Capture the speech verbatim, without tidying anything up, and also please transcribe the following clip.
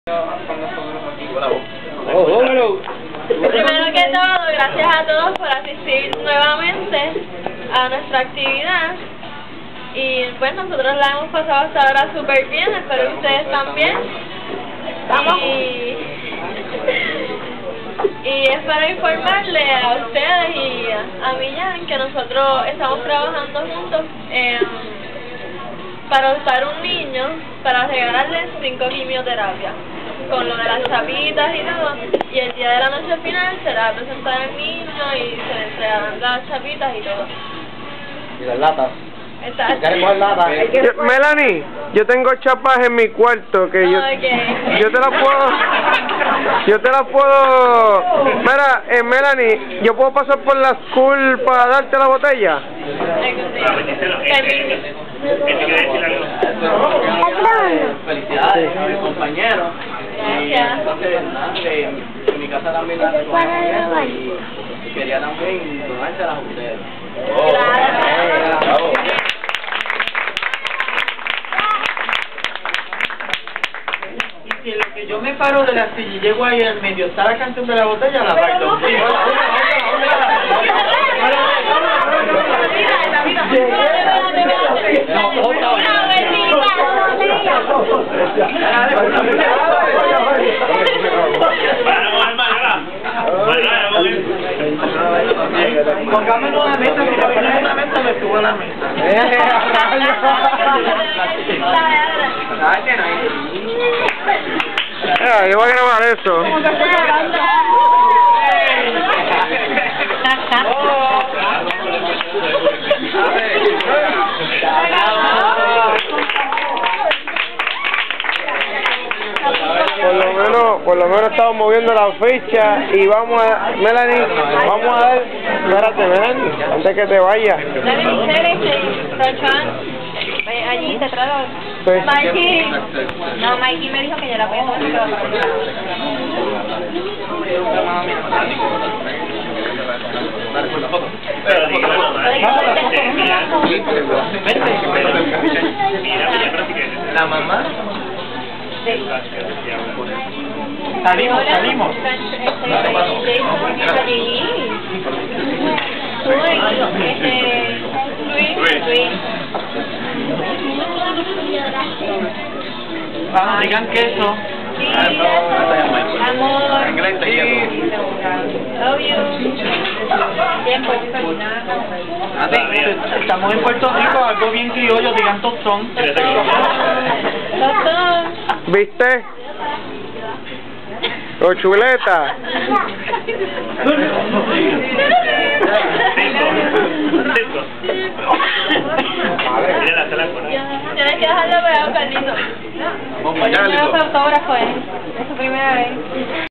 Oh, Primero que todo, gracias a todos por asistir nuevamente a nuestra actividad. Y pues nosotros la hemos pasado hasta ahora súper bien, espero que ustedes también. Y, y es para informarle a ustedes y a Millán que nosotros estamos trabajando juntos eh, para adoptar un niño para regalarle cinco quimioterapias, con lo de las chapitas y todo, y el día de la noche final será presentar el niño y se le entregarán las chapitas y todo. Y las latas. Exacto. Yo, Melanie, yo tengo chapas en mi cuarto que yo, Okay. yo te las puedo, yo te las puedo, mira, eh, Melanie, yo puedo pasar por la school para darte la botella. Felicidades a mis compañeros. Y entonces, nada, que en mi casa también la recogemos y quería también donárselas a ustedes. Gracias. Y si en lo que yo me paro de la silla y llego ahí al medio, está la canción de la botella, la bailo. Póngame una mesa, si me ponen una mesa, me subo a la mesa. Ah, yo voy a grabar eso. Por lo menos, por lo menos estamos moviendo la ficha y vamos a, Melanie, vamos a dar, espérate Melanie, antes que te vayas. Allí te traigo. Sí. Mikey. No, Mikey me dijo que ya la voy a hacer. La mamá. Salimos, salimos. Vamos, digan queso. Amor. Love you. Tiempo. Estamos en Puerto Rico, algo bien criollo, digan tostón. Tostón. ¿Viste? O chuleta. Tienes que dejarlo pegado, Carlito. Vamos allá, autógrafo, es su primera vez.